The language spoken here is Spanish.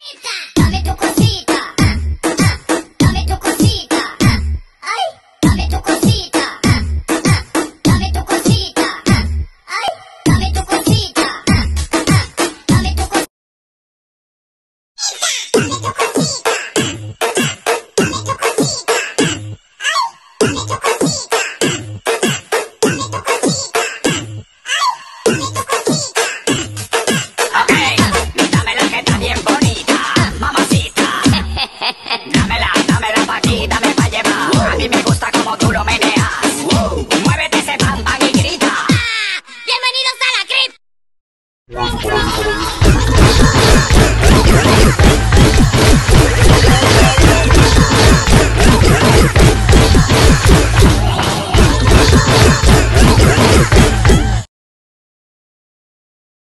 Dame tu cosita, dame tu cosita, ay, dame tu cosita, dame tu cosita, ay, dame tu cosita, dame tu cosita, dame tu cosita, dame tu cosita, ay, dame tu cosita, dame tu cosita, ay, dame tu cosita. Okay, dámela que está bien bonita, mamacita. Dámela pa' aquí, dame pa' llevar. A mí me gusta como tú lo meneas. Muévete ese pam pam y grita. ¡Bienvenidos a la crip!